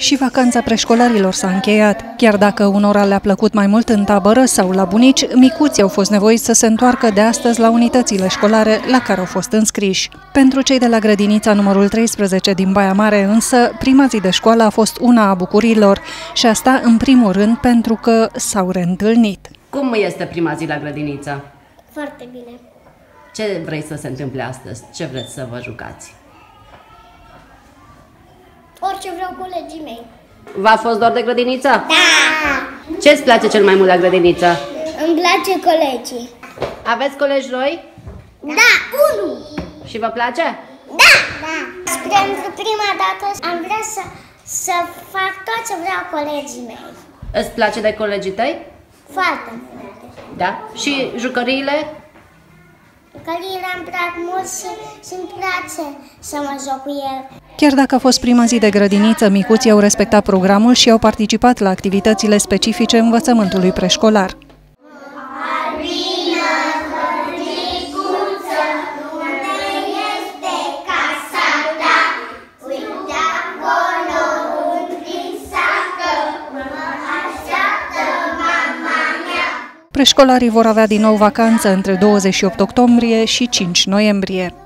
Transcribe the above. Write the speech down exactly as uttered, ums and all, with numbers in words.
Și vacanța preșcolarilor s-a încheiat. Chiar dacă unora le-a plăcut mai mult în tabără sau la bunici, micuții au fost nevoiți să se întoarcă de astăzi la unitățile școlare la care au fost înscriși. Pentru cei de la grădinița numărul treisprezece din Baia Mare, însă, prima zi de școală a fost una a bucuriilor și asta în primul rând pentru că s-au reîntâlnit. Cum este prima zi la grădiniță? Foarte bine. Ce vrei să se întâmple astăzi? Ce vreți să vă jucați? Orice vreau colegii mei. V-a fost dor de grădiniță? Da! Ce îți place cel mai mult la grădiniță? Îmi place colegii. Aveți colegi noi? Da, unul! Și vă place? Da! Da! Pentru prima dată am vrea să, să fac tot ce vreau colegii mei. Îți place de colegii tăi? Foarte mult. Da? Și jucăriile? Jucăriile îmi plac mult și, și îmi place să mă joc cu el. Chiar dacă a fost prima zi de grădiniță, micuții au respectat programul și au participat la activitățile specifice învățământului preșcolar. Preșcolarii vor avea din nou vacanță între douăzeci și opt octombrie și cinci noiembrie.